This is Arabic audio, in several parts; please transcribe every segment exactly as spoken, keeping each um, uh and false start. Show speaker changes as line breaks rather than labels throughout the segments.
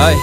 هاي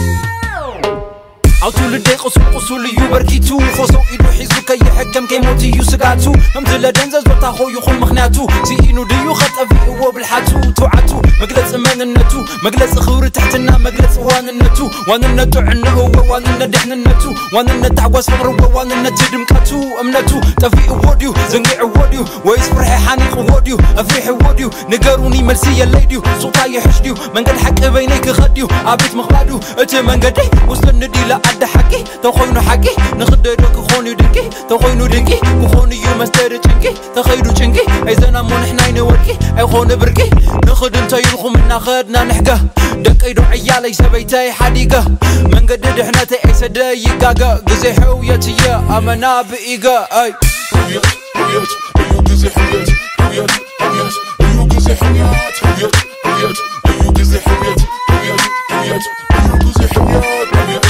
عطو لدي قصو قصو ليو بركيتو خوصو إيدو حيزو كي يحكم كي موتي يسقاتو همزل دنزز بطا خو يخون مخناتو سيينو ديو خط أفيقو بالحاتو توعاتو مقلس أمان النتو مقلس خور تحتنا مقلس وان النتو وان النتو عنه وان الندحن النتو وان النتعواس فقر وان النتدم كاتو أمنتو تفيق وديو زنقع وديو ويس فرحي حانيق وديو أفريح وديو نقاروني مرسية ليديو صوتا يحشديو من قد حق بينيك خديو عبيت مخلادو اتي من قدي وصل الندي لا عد حقي تخوينو حقي نخددو كخوني دنكي تخوينو دنكي كخوني يو مستر تشنكي تخيدو تشنكي ايزنا مو نحنا ينوركي ايخون بركي نخدم تايلخو منا خدنا نحقه دقيدو عيالي سبيتاي حديقه من قد دحناتي اي سداي يقاقا قزي حويتي يا امنا بإيقا اي
حويت حويت ايو قزي حويت حويت حويت ايو قزي حويت حويت حويت ايو قزي حويت حويت حويت ايو قزي حويت حويت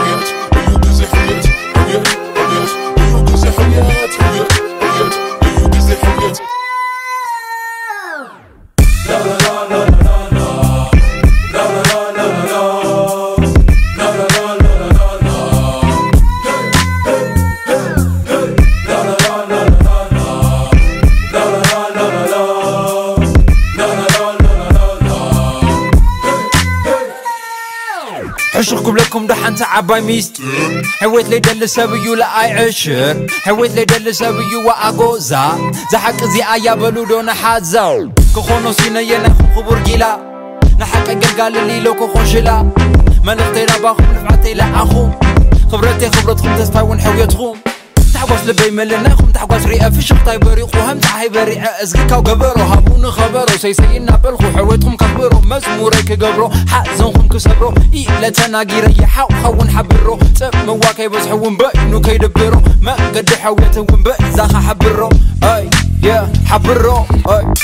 حشركم لكم دحان تعباي ميست حويت لي دل سبيو لا اي عشر حويت لي دل سبيو واغوزا زحق زي ايا بلو دون حازاو كخونو سينيا نخم خبر جيلا نحق قلقال لي لو كخون شلا ملختي رباخم نفعتي لا اخو خبرتي خبرتكم تستاون حويتكم تحقوس لبي ملناكم تحقوس ريئة في شخطاي بريقو هم تعهي بريئة ازقكاو قبرو هابون خبرو سيسينا بلخو حويتهم كبرو مزموري كقبرو حازنكم كسبرو إيلا تناقيري حاو خون حبرو تموا كي بصحون بأينو كي دبرو ما قد حويتهم بأي زاخا حبرو اي يا حبرو اي